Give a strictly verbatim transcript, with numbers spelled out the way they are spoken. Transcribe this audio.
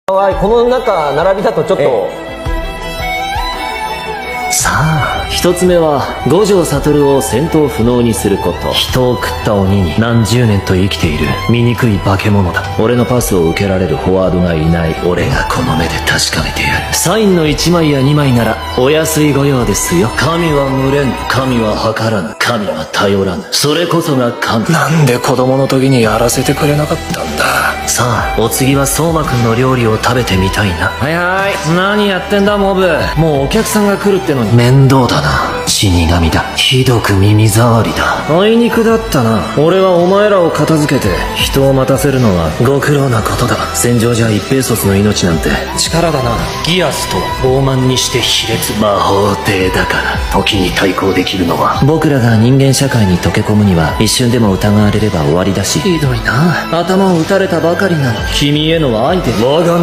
はい、この中並びだとちょっと、 さあ、一つ目は五条悟を戦闘不能にすること。人を食った鬼に何十年と生きている醜い化け物だ。俺のパスを受けられるフォワードがいない。俺がこの目で確かめてやる。サインのいちまいやにまいならお安い御用ですよ。神は群れぬ、神は計らぬ、神は頼らぬ、それこそが神。なんで子供の時にやらせてくれなかったんだ。さあ、お次は相馬くんの料理を食べてみたいな。はいはい、何やってんだモブ。もうお客さんが来るってのに面倒だな。死神だ。ひどく耳障りだ。あいにくだったな。俺はお前らを片付けて人を待たせるのはご苦労なことだ。戦場じゃ一兵卒の命なんて力だな。ギアスとは傲慢にして卑劣。魔法帝だから時に対抗できるのは僕らが人間社会に溶け込むには一瞬でも疑われれば終わりだし。ひどいな。頭を打たれたばかりなの。君への愛で我が